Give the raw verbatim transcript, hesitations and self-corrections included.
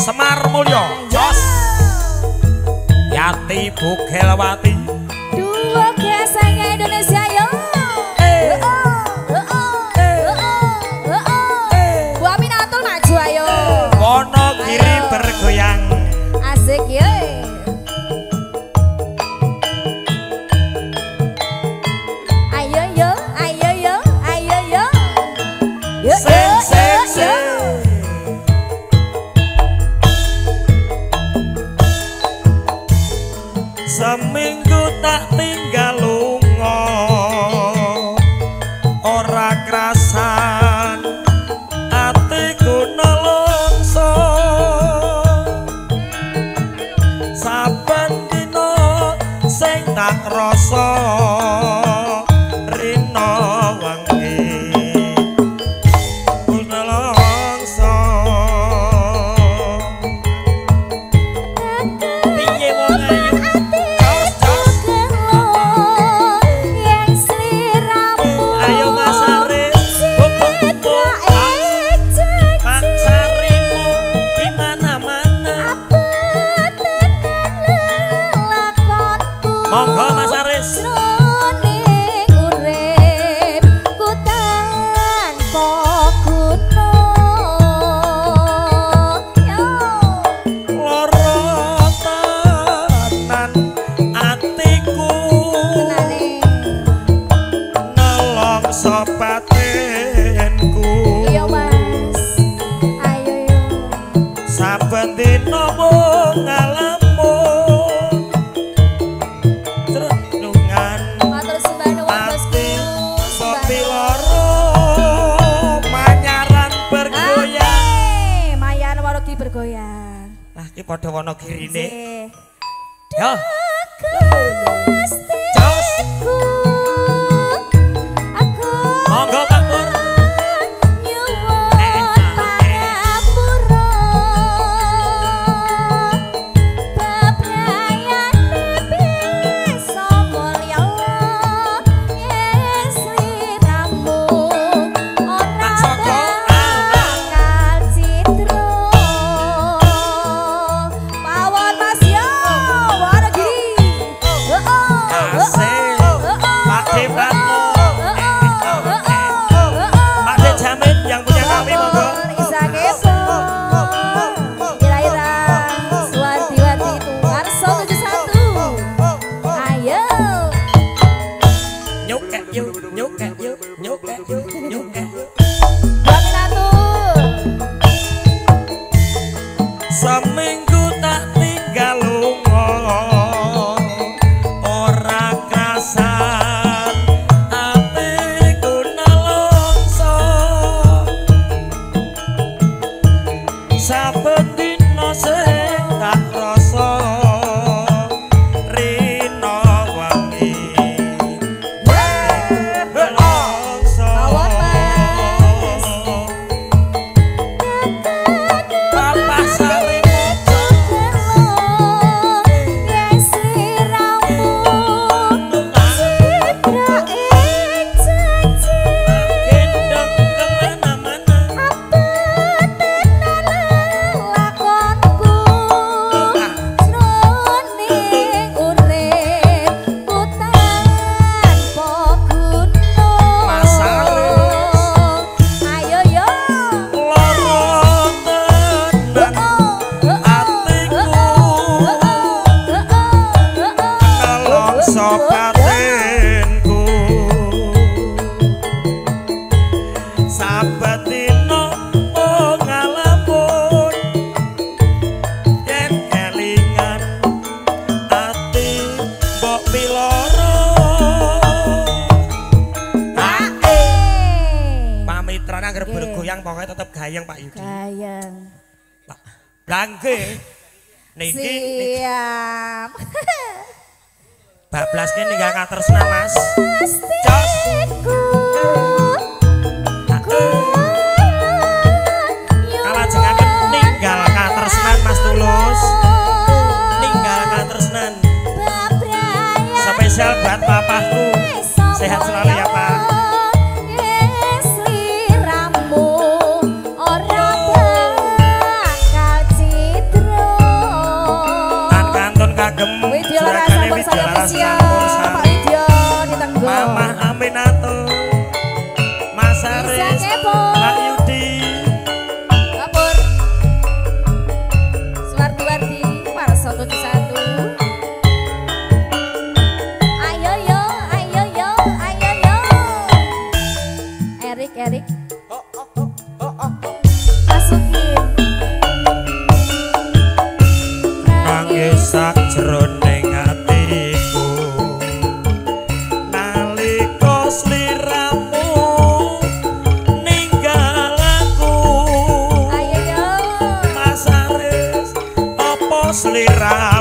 Semar Mulyo Jos Yati Bukelwati dua gesengnya Indonesia yo Bu Aminatul maju ayo Wonogiri bergoyang asik yo ayo yo ayo yo ayo yo yo Sing sing sing seminggu tak tinggal lunga ora krasan atiku nelongso saben dina sing tak rasa rina wangi ku nelongso piye wong ayu monggo Mas Aris jroning uripku tanpa guna lara tenan atiku nelongso batinku iya Mas ayo yo saben dina mung ngalamun matur sembah nuwun bosku Sopi loro manyaran bergoyang mayan Wonogiri bergoyang lah iki padha Wonogirine Nggih. yo Gustiku, aku monggo Pak Pur nyuwun pangapura bebrayane bisa mulya yen sliramu ora bakal citra mawon Mas yo Wonogiri asik Pak Depatno Pak De Jamin yang punya kami monggo Isa kepo Ira-ira Suwardiwati Tuwarso tujuh satu ayo nyukek yuk nyukek yuk nyukek yuk nyukek yuk Bu Aminatul seminggu tak tinggal lunga ora krasan atiku nelongso saben dina sing tak rasa rina wangi nelongso Mawon, Mas. Papa Sari Mojo yen sliramu citrake janji gendong kemana-mana lakonku jroning uripku tanpa guna Mas Aris. ayo yo loro tenan atiku nelongso batinku saben dina mung ngalamun yen kelingan ati mbok piloro pamitrane anggere Nggih. bergoyang pokoknya tetep gayeng Pak Yudi Gayeng Lah, blangge niki niki siap bablas kene ninggal katresnan Mas Jos Gustiku kalajengaken ninggal katresnan Mas Tulus ninggal katresnan spesial buat papaku sehat selalu ya Pak Sliramu ora bakal spesial Pak Widyo di Tenggo. Mama Aminato, Mas Aris, Pak Yudi, Kapur, Suwardi-wardi, Warso tujuh satu. Ayo yo, ayo yo, ayo yo. Erik, Erik. Masukin. nangis sakjroning atiku nalika sliramu ninggal aku. Ayo yo. Mas Aris apa sliramu